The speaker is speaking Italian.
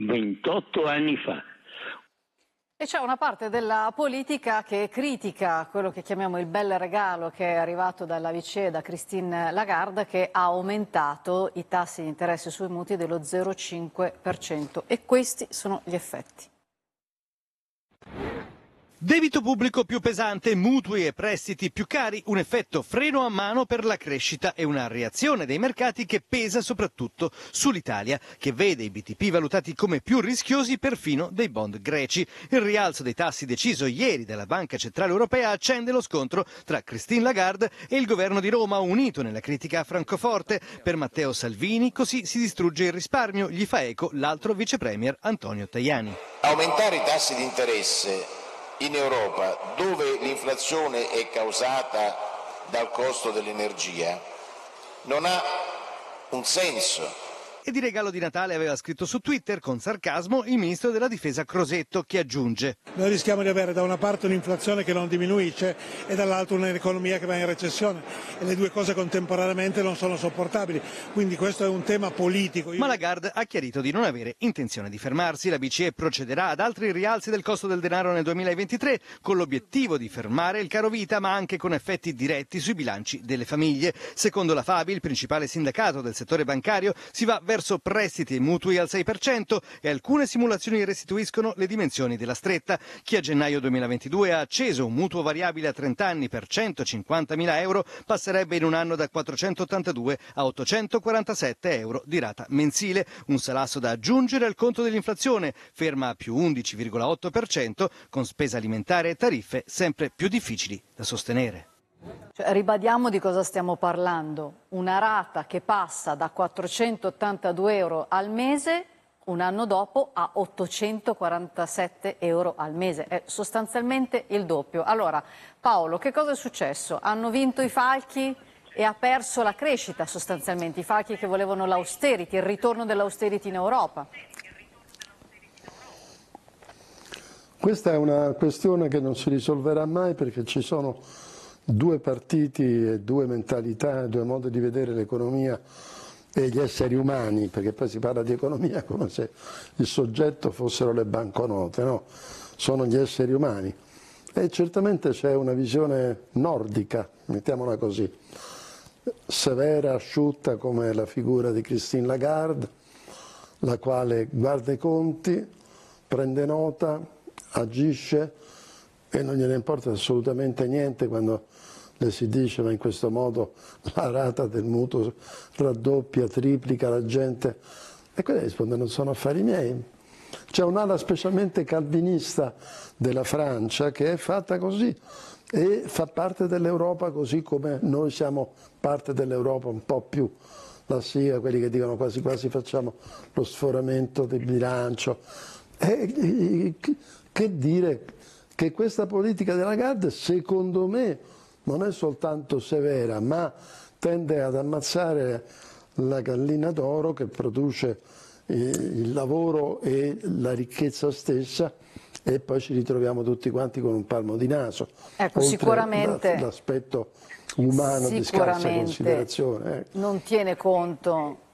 28 anni fa. E c'è una parte della politica che critica quello che chiamiamo il bel regalo che è arrivato dalla BCE, da Christine Lagarde, che ha aumentato i tassi di interesse sui mutui dello 0,5%. E questi sono gli effetti. Debito pubblico più pesante, mutui e prestiti più cari, un effetto freno a mano per la crescita e una reazione dei mercati che pesa soprattutto sull'Italia, che vede i BTP valutati come più rischiosi perfino dei bond greci. Il rialzo dei tassi deciso ieri dalla Banca Centrale Europea accende lo scontro tra Christine Lagarde e il governo di Roma, unito nella critica a Francoforte. Per Matteo Salvini così si distrugge il risparmio, gli fa eco l'altro vice premier Antonio Tajani. Aumentare i tassi di interesse in Europa, dove l'inflazione è causata dal costo dell'energia, non ha un senso. E di regalo di Natale aveva scritto su Twitter con sarcasmo il ministro della difesa Crosetto, che aggiunge: noi rischiamo di avere da una parte un'inflazione che non diminuisce e dall'altra un'economia che va in recessione, e le due cose contemporaneamente non sono sopportabili, quindi questo è un tema politico. Ma Lagarde ha chiarito di non avere intenzione di fermarsi. La BCE procederà ad altri rialzi del costo del denaro nel 2023 con l'obiettivo di fermare il caro vita, ma anche con effetti diretti sui bilanci delle famiglie. Secondo la Fabi, il principale sindacato del settore bancario, si va verso prestiti e mutui al 6% e alcune simulazioni restituiscono le dimensioni della stretta. Chi a gennaio 2022 ha acceso un mutuo variabile a 30 anni per 150.000 euro passerebbe in un anno da 482 a 847 euro di rata mensile, un salasso da aggiungere al conto dell'inflazione, ferma a più 11,8%, con spesa alimentare e tariffe sempre più difficili da sostenere. Cioè, ribadiamo di cosa stiamo parlando: una rata che passa da 482 euro al mese un anno dopo a 847 euro al mese, è sostanzialmente il doppio. Allora Paolo, che cosa è successo? Hanno vinto i falchi e ha perso la crescita sostanzialmente, i falchi che volevano l'austerity, il ritorno dell'austerity in Europa. Questa è una questione che non si risolverà mai, perché ci sono due partiti e due mentalità, due modi di vedere l'economia e gli esseri umani, perché poi si parla di economia come se il soggetto fossero le banconote, no? Sono gli esseri umani. E certamente c'è una visione nordica, mettiamola così, severa, asciutta, come la figura di Christine Lagarde, la quale guarda i conti, prende nota, agisce e non gliene importa assolutamente niente quando le si dice ma in questo modo la rata del mutuo raddoppia, triplica, la gente, e quella risponde: non sono affari miei. C'è un'ala specialmente calvinista della Francia che è fatta così e fa parte dell'Europa, così come noi siamo parte dell'Europa un po' più la SIA, quelli che dicono quasi quasi facciamo lo sforamento del bilancio. Che dire che questa politica della Lagarde, secondo me, non è soltanto severa, ma tende ad ammazzare la gallina d'oro che produce il lavoro e la ricchezza stessa, e poi ci ritroviamo tutti quanti con un palmo di naso. Ecco, sicuramente l'aspetto umano di scarsa considerazione. Non tiene conto